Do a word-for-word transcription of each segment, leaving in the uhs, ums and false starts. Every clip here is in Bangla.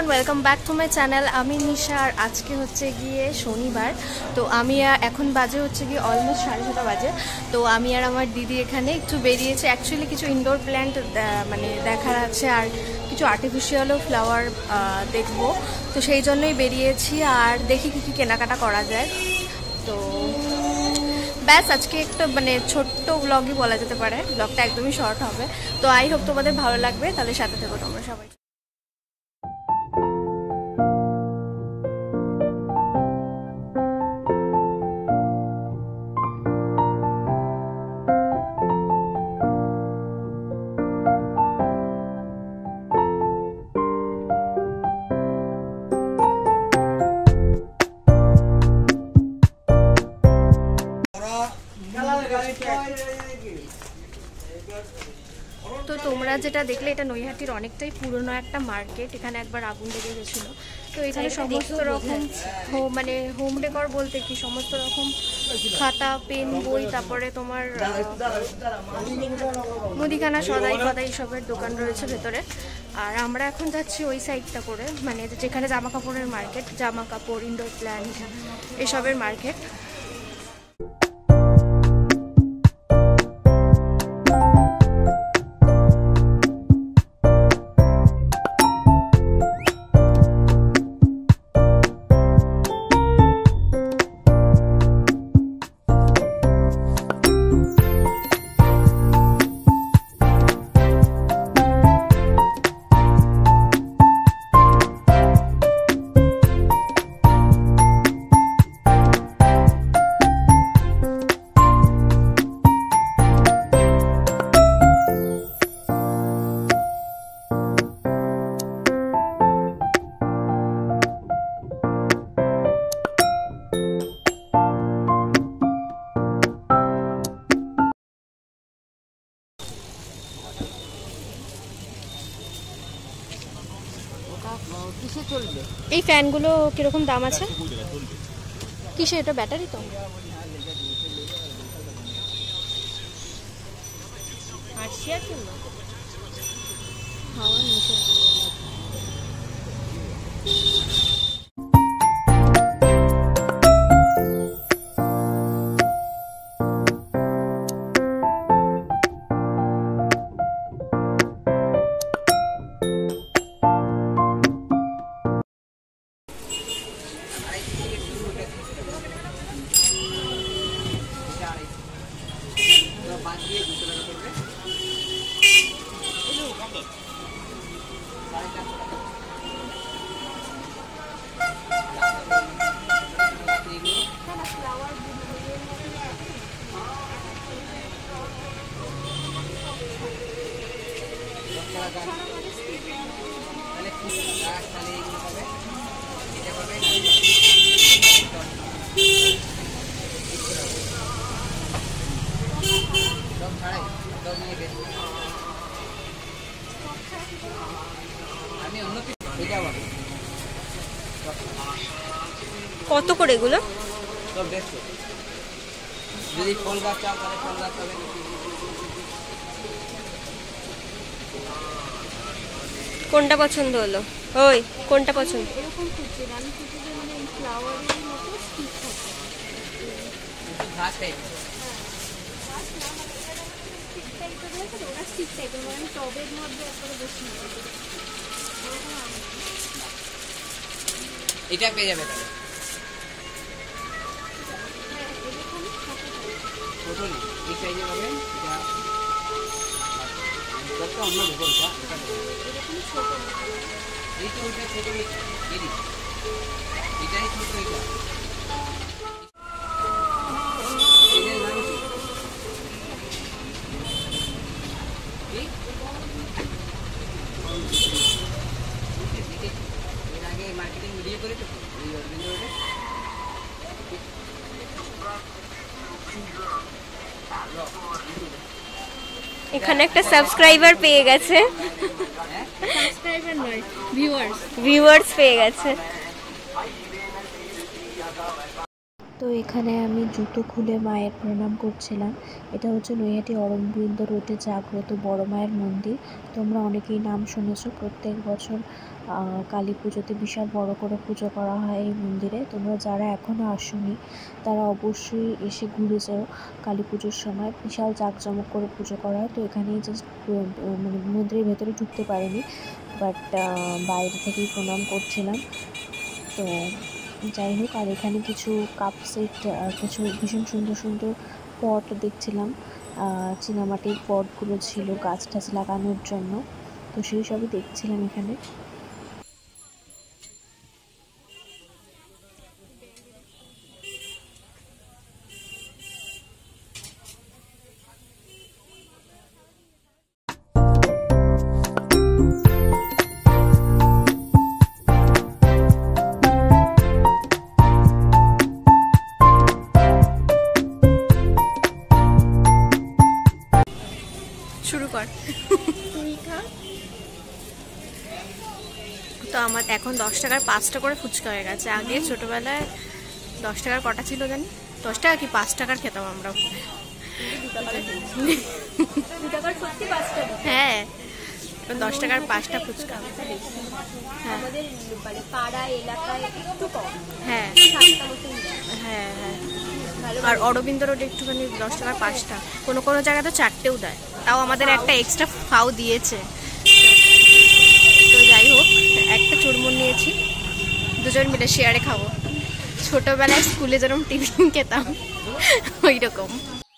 Welcome back to my channel. আমি নিশা, আর আজকে হচ্ছে গিয়ে শনিবার। তো আমি এখন বাজে হচ্ছে গিয়ে অলমোস্ট সাড়ে ছটা বাজে। তো আমি আর আমার দিদি এখানে একটু বেরিয়েছি। অ্যাকচুয়ালি কিছু ইনডোর প্ল্যান্ট মানে দেখার আছে, আর কিছু আর্টিফিশিয়ালও ফ্লাওয়ার দেখবো। তো সেই জন্যই বেরিয়েছি, আর দেখি কী কী কেনাকাটা করা যায়। তো ব্যাস আজকে একটা মানে ছোট্ট ব্লগই বলা যেতে পারে, ব্লগটা একদমই শর্ট হবে। তো আই হোপ তোমাদের ভালো লাগবে, তাহলে সাথে থেকো তোমরা সবাই। তো তোমরা যেটা দেখলে, এটা নৈহাটির অনেকটাই পুরনো একটা মার্কেট। এখানে একবার আগুন লেগে গেছিলো। তো এখানে সমস্ত রকম মানে হোম ডেকর বলতে কি, সমস্ত রকম খাতা, পেন, বই, তারপরে তোমার মুদিখানা, সদাই ফদাই সবের দোকান রয়েছে ভেতরে। আর আমরা এখন যাচ্ছি ওই সাইডটা করে, মানে যেখানে জামা কাপড়ের মার্কেট, জামা কাপড়, ইনডোর প্ল্যান্ট এসবের মার্কেট। এই ফ্যানগুলো কিরকম দাম আছে? কিসে এটা? ব্যাটারি তো? হাওয়া নিচে। কত করে এগুলো? কোনটা পছন্দ হলো? ওই কোনটা পছন্দ? এরকম খুঁজছি, আমি খুঁজছি যে মানে ফ্লাওয়ারের মতো স্টিক থাকে। ঘাস টাইপ। স্টিক টাইপের রয়েছে, ওটা স্টিক টাইপের, মানে টবের মধ্যে একবারে বসে নিতে। এটা পেয়ে যাবে তাহলে। ছোট নেই, এই সাইজে হবে। এটা একটা অন্য রকমটা, এটা এরকম ছোট না। এই তো ওইটা ছোট, এই এটাই ছোট। এটা এর নাম কি? এর আগে মার্কেটিং ভিডিও করে তো এই অর্গানাইজারে। এখানে একটা সাবস্ক্রাইবার পেয়ে গেছে। সাবস্ক্রাইবার নয়, ভিউয়ার্স ভিউয়ার্স পেয়ে গেছে। তো এখানে আমি জুতো খুলে মায়ের প্রণাম করছিলাম। এটা হচ্ছে নৈহাটি অরবিন্দ রোডে জাগ্রত বড় মায়ের মন্দির। তোমরা অনেকেই নাম শুনেছো, প্রত্যেক বছর কালী পুজোতে বিশাল বড় করে পুজো করা হয় এই মন্দিরে। তোমরা যারা এখনও আসোনি তারা অবশ্যই এসে ঘুরে যাও। কালী পুজোর সময় বিশাল জাঁকজমক করে পুজো করা হয়। তো এখানেই জাস্ট মানে মন্দিরের ভেতরে ঢুকতে পারিনি, বাট বাইরে থেকেই প্রণাম করছিলাম। তো যাই হোক, আর এখানে কিছু কাপ সেট, কিছু ভীষণ সুন্দর সুন্দর পট দেখছিলাম, চীনামাটির পটগুলো ছিল গাছ টাছ লাগানোর জন্য। তো সেই সবই দেখছিলাম এখানে। শুরু কর। তো আমার এখন দশ টাকার পাঁচটা করে ফুচকা হয়ে গেছে। আগে ছোটবেলায় দশ টাকার কটা ছিল জানি, দশ টাকা কি পাঁচ টাকার খেতাম আমরা। হ্যাঁ, দশ টাকার পাঁচটা ফুচকা। হ্যাঁ হ্যাঁ হ্যাঁ হ্যাঁ। আর অরবিন্দ রোডে একটুখানি দশ টাকার পাঁচটা, কোনো কোনো জায়গায় তো চারটেও দেয়, তাও আমাদের একটা এক্সট্রা ফাও দিয়েছে। তো যাই হোক, একটা চুরমুর নিয়েছি, দুজন মিলে শেয়ারে খাবো। ছোটবেলায় স্কুলে যেরকম টিফিন খেতাম ওই রকম।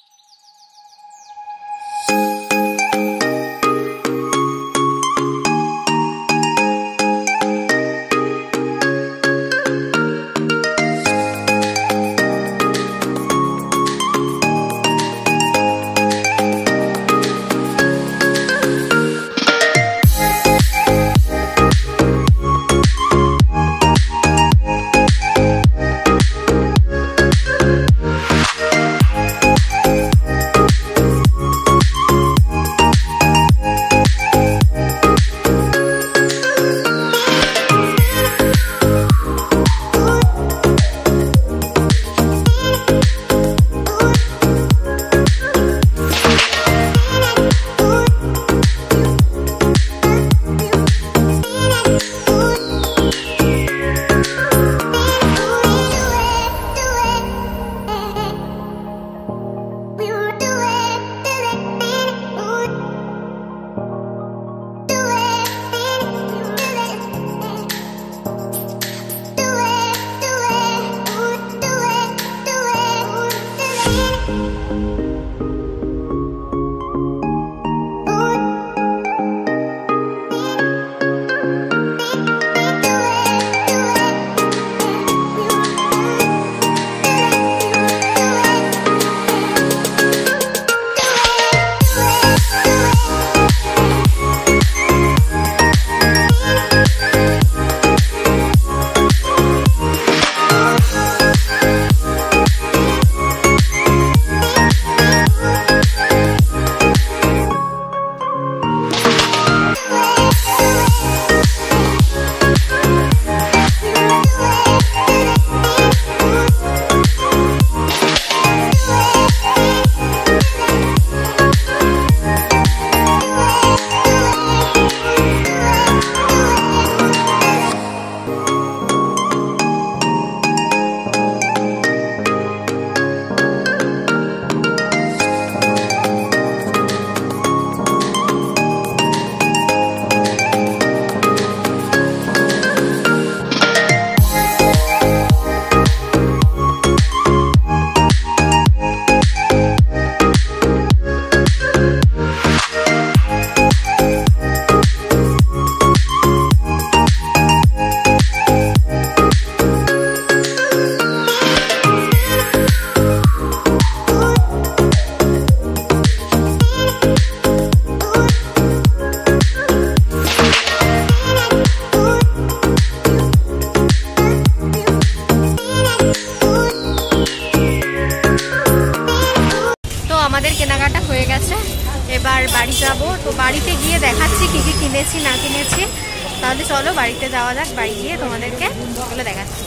এবার বাড়ি যাব। তো বাড়িতে গিয়ে দেখাচ্ছি কী কী কিনেছি না কিনেছি। তাহলে চলো বাড়িতে যাওয়া যাক, বাড়ি গিয়ে তোমাদেরকে ওগুলো দেখাচ্ছি।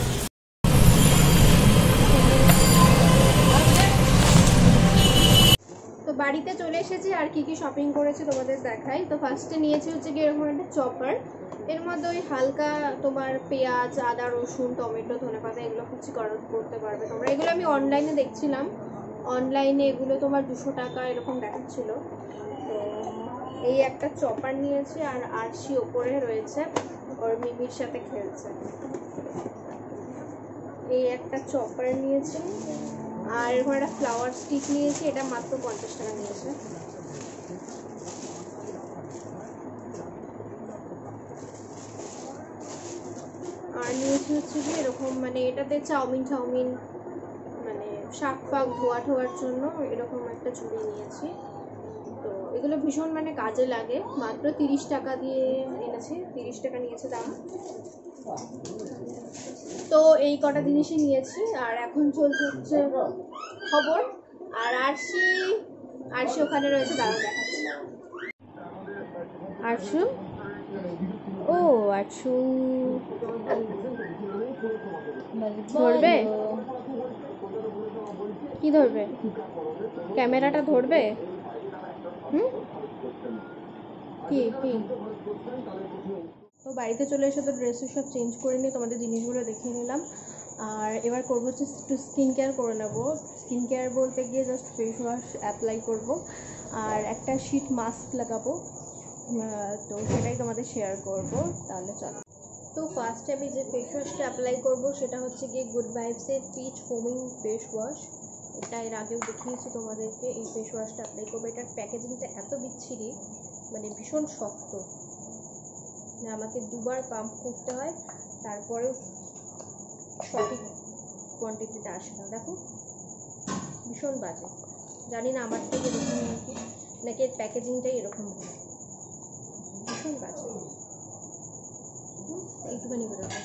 তো বাড়িতে চলে এসেছি, আর কি কি শপিং করেছি তোমাদের দেখাই। তো ফার্স্টে নিয়েছি হচ্ছে কি এরকম একটা চপার, এর মধ্যে ওই হালকা তোমার পেঁয়াজ, আদা, রসুন, টমেটো, ধনেপাতা এগুলো কুচি করতে পারবে তোমরা। এগুলো আমি অনলাইনে দেখছিলাম, অনলাইনে এগুলো তোমার দুশো টাকা এরকম দেখাচ্ছিল। তো এই একটা চপার নিয়েছি, আর আরশি ওপরে রয়েছে, ওর মিমির সাথে খেলছে। এই একটা চপার নিয়েছি, আর এরকম একটা ফ্লাওয়ার স্টিক নিয়েছি, এটা মাত্র পঞ্চাশ টাকা নিয়েছে। আর নিয়েছি হচ্ছে কি এরকম, মানে এটাতে চাউমিন চাউমিন মানে শাক ফাক ধোয়া ধোয়ার জন্য এরকম একটা ঝুড়ি নিয়েছি। তো এগুলো ভীষণ মানে কাজে লাগে, মাত্র তিরিশ টাকা দিয়ে এনেছি, তিরিশ টাকা নিয়েছে দাম। তো এই কটা জিনিসই নিয়েছি। আর এখন চলছে হচ্ছে খবর। আর আরশি আরশি ওখানে রয়েছে, দাঁড়া দেখাচ্ছি। আরশু, ও আরশু ধরবে, কি ধরবে? ক্যামেরাটা ধরবে? হুম, কি কি? তো বাড়িতে চলে এসে তো ড্রেস সব চেঞ্জ করে নিয়ে তোমাদের জিনিসগুলো দেখিয়ে নিলাম। আর এবার করবো হচ্ছে একটু স্কিন কেয়ার করে নেবো। স্কিন কেয়ার বলতে গিয়ে জাস্ট ফেস ওয়াশ অ্যাপ্লাই করবো, আর একটা শীট মাস্ক লাগাবো। তো সেটাই তোমাদের শেয়ার করব, তাহলে চলো। তো ফার্স্টে আমি যে ফেস ওয়াশটা অ্যাপ্লাই করবো সেটা হচ্ছে গিয়ে গুড ভাইবসের পিচ ফোমিং ফেস ওয়াশ। এটা এর আগেও দেখিয়েছি তোমাদেরকে। এই ফেস ওয়াশটা অ্যাপ্লাই করবো। এটার প্যাকেজিংটা এত বিচ্ছিরি, মানে ভীষণ শক্ত, আমাকে দুবার পাম্প করতে হয়, তারপরেও সঠিক কোয়ান্টিটিটা আসে না। দেখো ভীষণ বাজে, জানি না আমার থেকে এরকম নাকি নাকি এর প্যাকেজিংটাই এরকম, ভীষণ বাজে। এইটুখানি বেরোবে।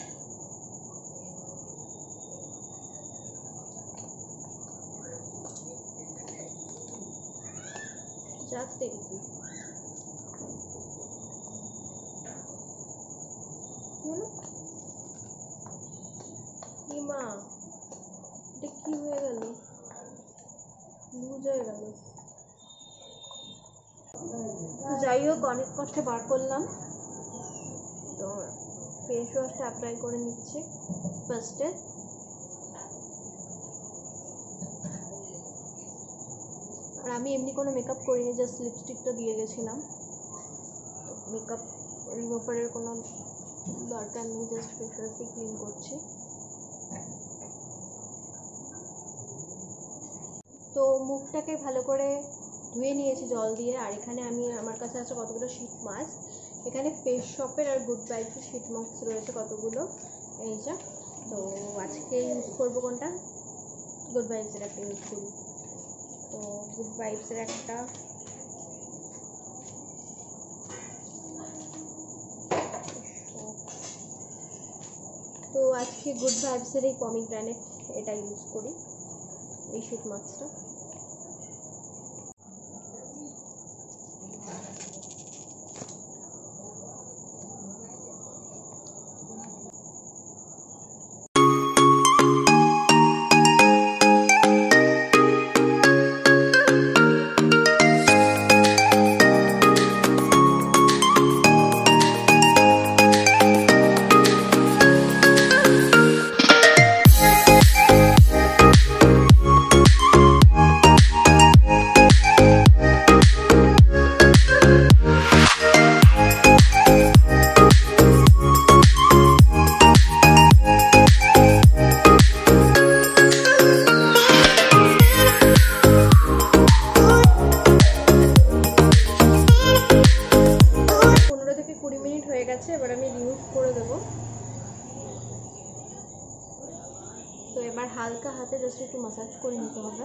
যাতে কি হলো কি মা, এটা কি হয়ে গেল, লুজ হয়ে গেল। যাই হোক, অনেক কষ্টে বার করলাম। তো ফেস ওয়াশটা অ্যাপ্লাই করে নিচ্ছি ফার্স্টে। আর আমি এমনি কোনো মেকআপ করিনি, জাস্ট লিপস্টিকটা দিয়ে গেছিলাম। তো মেকআপ রিমুভারের কোনো দরকার নেই, জাস্ট ফেস ওয়াশ দিয়ে ক্লিন করছি। তো মুখটাকে ভালো করে ধুয়ে নিয়েছি জল দিয়ে। আর এখানে আমি আমার কাছে আছে কতগুলো শীট মাস্ক। এখানে ফেস শপের আর গুড ভাইবসের শীট মাস্ক রয়েছে কতগুলো, এই যা। তো আজকে ইউজ করবো কোনটা, গুড ভাইবসের একটা ইউজ করি। তো গুড ভাইবসের একটা, তো আজকে গুড ভাইবসের এই পমিগ্রানেট এটা ইউজ করি, এই শীট মাস্কটা। এবার আমি রিমুভ করে দেবো। তো এবার হালকা হাতে জাস্ট একটু ম্যাসাজ করে নিতে হবে।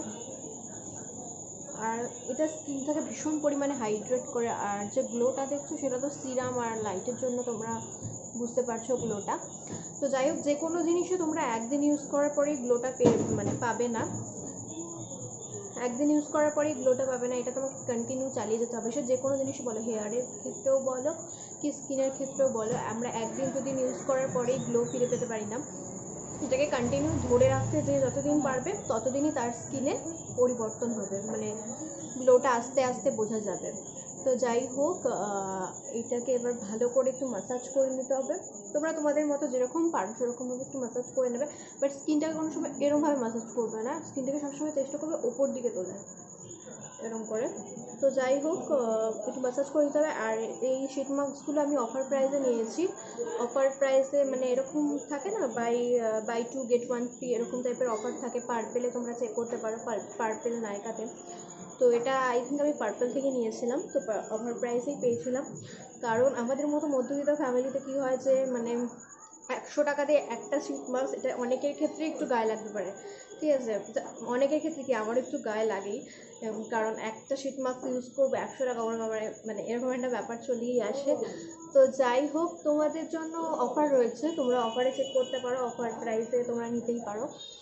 আর এটা স্কিনটাকে ভীষণ পরিমাণে হাইড্রেট করে। আর যে গ্লোটা দেখছো সেটা তো সিরাম আর লাইটের জন্য, তোমরা বুঝতে পারছো গ্লোটা। তো যাই হোক, যে কোনো জিনিসও তোমরা একদিন ইউজ করার পরেই গ্লোটা পেয়ে মানে পাবে না, একদিন ইউজ করার পরেই গ্লোটা পাবে না, এটা তোমাকে কন্টিনিউ চালিয়ে যেতে হবে। সে যে কোনো জিনিসই বলো, হেয়ারের ক্ষেত্রেও বলো কি স্কিনের ক্ষেত্রেও বলো, আমরা একদিন দুদিন ইউজ করার পরেই গ্লো ফিরে পেতে পারি না। এটাকে কন্টিনিউ ধরে রাখতে যে যতদিন পারবে ততদিনই তার স্কিনে পরিবর্তন হবে, মানে গ্লোটা আস্তে আস্তে বোঝা যাবে। তো তো যাই হোক, এটাকে এবার ভালো করে একটু ম্যাসাজ করে নিতে হবে। তোমরা তোমাদের মতো যেরকম পারো সেরকমভাবে একটু ম্যাসাজ করে নেবে, বাট স্কিনটাকে কোনো সময় এরকমভাবে ম্যাসাজ করবে না, স্কিনটাকে সবসময় চেষ্টা করবে ওপর দিকে তোলে এরকম করে। তো যাই হোক, একটু ম্যাসাজ করে দিতে হবে। আর এই শিট মাস্কগুলো আমি অফার প্রাইসে নিয়েছি। অফার প্রাইসে মানে এরকম থাকে না, buy buy two get one free এরকম টাইপের অফার থাকে। পার্পেলে তোমরা চেক করতে পারো, পার্পেল নায়কাতে। তো এটা আই থিঙ্ক আমি পার্পেল থেকে নিয়েছিলাম, তো অফার প্রাইসেই পেয়েছিলাম। কারণ আমাদের মতো মধ্যবিত্ত ফ্যামিলিতে কী হয় যে মানে একশো টাকা দিয়ে একটা শিট মাস্ক, এটা অনেকের ক্ষেত্রে একটু গায়ে লাগতে পারে, ঠিক আছে। অনেকের ক্ষেত্রে কি আমার একটু গায়ে লাগেই, কারণ একটা শিট মাস্ক ইউজ করবো একশো টাকা আমার মানে এরকম একটা ব্যাপার চলেই আসে। তো যাই হোক, তোমাদের জন্য অফার রয়েছে, তোমরা অফারে চেক করতে পারো, অফার প্রাইসে তোমরা নিতেই পারো।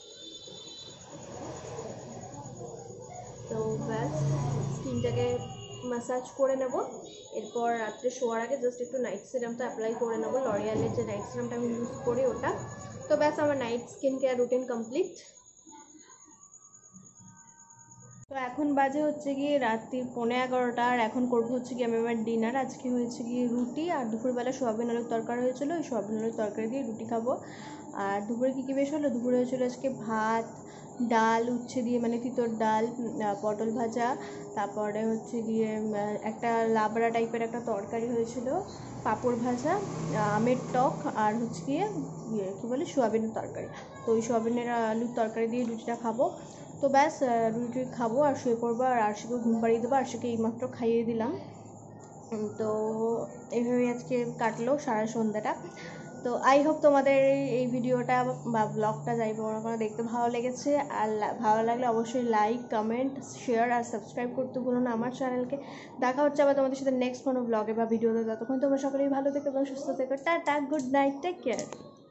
তো ব্যাস স্কিনটাকে ম্যাসাজ করে নেব। এরপর রাত্রে শোয়ার আগে জাস্ট একটু নাইট সিরামটা অ্যাপ্লাই করে নেবো, লরিয়ালের যে নাইট সিরামটা আমি ইউজ করি ওটা। তো ব্যাস আমার night skin care routine complete. তো এখন বাজে হচ্ছে গিয়ে রাত্রির পৌনে এগারোটা, আর এখন করবো হচ্ছে গিয়ে আমি আমার ডিনার। আজকে হয়েছে গিয়ে রুটি, আর দুপুরবেলা সোয়াবিন আলুর তরকারি হয়েছিলো, ওই সোয়াবিন আলুর তরকারি দিয়ে রুটি খাবো। আর দুপুরে কী কী বেশ হলো, দুপুরে হয়েছিলো আজকে ভাত, ডাল উচ্ছে দিয়ে মানে তিতর ডাল, পটল ভাজা, তারপরে হচ্ছে গিয়ে একটা লাবড়া টাইপের একটা তরকারি হয়েছিল, পাঁপড় ভাজা, আমের টক, আর হচ্ছে গিয়ে ইয়ে কী বলে সোয়াবিনের তরকারি। তো ওই সোয়াবিনের আলুর তরকারি দিয়ে রুটিটা খাবো। তো ব্যাস রুটি খাবো আর শুয়ে পড়বো, আর আরশিকে ঘুম পাড়িয়ে দেবো, আরশিকে এইমাত্র খাইয়ে দিলাম। তো এইভাবেই আজকে কাটলো সারা সন্ধ্যাটা। তো আই হোপ তোমাদের এই ভিডিওটা বা ব্লগটা যাই বড় করে দেখতে ভালো লেগেছে। আর ভালো লাগলে অবশ্যই লাইক, কমেন্ট, শেয়ার আর সাবস্ক্রাইব করতে ভুলো না আমার চ্যানেলকে। দেখা হচ্ছে আবার তোমাদের সাথে নেক্সট কোনো ব্লগে বা ভিডিওতে। ততক্ষণ তোমরা সকলেই ভালো থেকো এবং সুস্থ থেকো। টাটা, গুড নাইট, টেক কেয়ার।